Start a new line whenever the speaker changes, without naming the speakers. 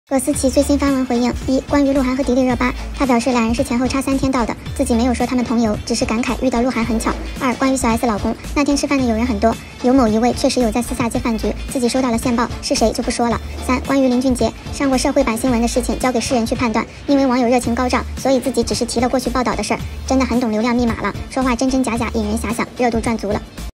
葛思琪最新发文回应：一、关于鹿晗和迪丽热巴，他表示俩人是前后差3天到的，自己没有说他们同游，只是感慨遇到鹿晗很巧。二、关于小 S 老公，那天吃饭的友人很多，有某一位确实有在私下接饭局，自己收到了线报，是谁就不说了。三、关于林俊杰上过社会版新闻的事情交给世人去判断，因为网友热情高涨，所以自己只是提了过去报道的事儿，真的很懂流量密码了，说话真真假假，引人遐想，热度赚足了。